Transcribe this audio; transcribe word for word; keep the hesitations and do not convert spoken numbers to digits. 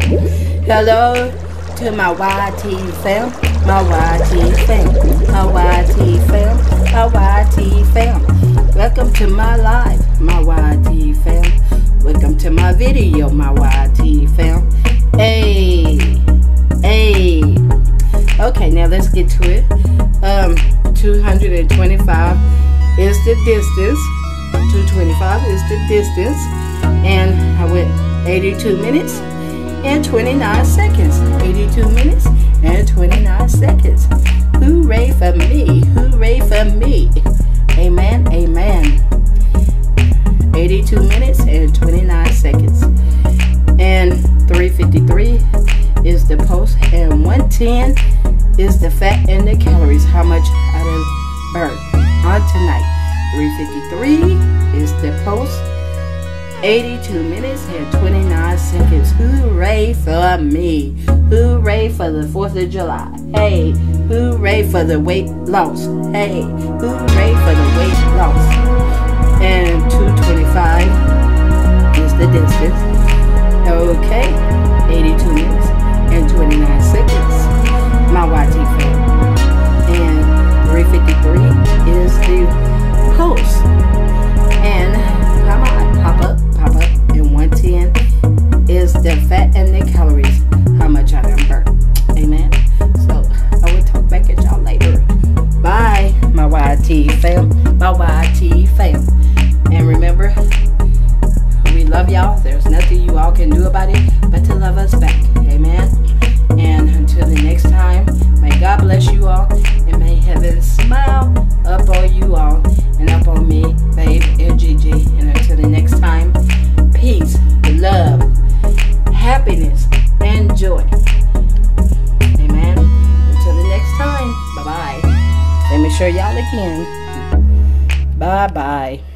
Hello to my Y T fam, my Y T fam, my Y T fam, my Y T fam. Welcome to my live, my Y T fam. Welcome to my video, my Y T fam. Hey, hey. Okay, now let's get to it. Um, two hundred twenty-five is the distance. two twenty-five is the distance. And I went eighty-two minutes and twenty-nine seconds. eighty-two minutes and twenty-nine seconds. Hooray for me. Hooray for me. Amen. Amen. eighty-two minutes and twenty-nine seconds. And three fifty-three is the post. And one ten is the fat and the calories. How much I done burned on tonight. three fifty-three is the post. eighty-two minutes and twenty-nine seconds. Hooray for me. Hooray for the fourth of July. Hey, hooray for the weight loss. Hey, hooray for the weight loss. And two twenty-five is the distance. Okay, eighty-two minutes and twenty-nine seconds. My Y T fam. And three fifty-three is the post. And come on, pop up, pop up. And one ten is the fat and the calories. How much I done burnt. Amen. So I will talk back at y'all later. Bye, my Y T fam. My Y T fam. And remember, we love y'all. There's nothing you all can do about it but to love us back. Amen. And until the next time, may God bless you all. And may heaven smile up on you all. And up on me, babe, and Gigi. And until the next time, peace, love, happiness, and joy. Amen. Until the next time, bye-bye. Let me show y'all again. Bye-bye.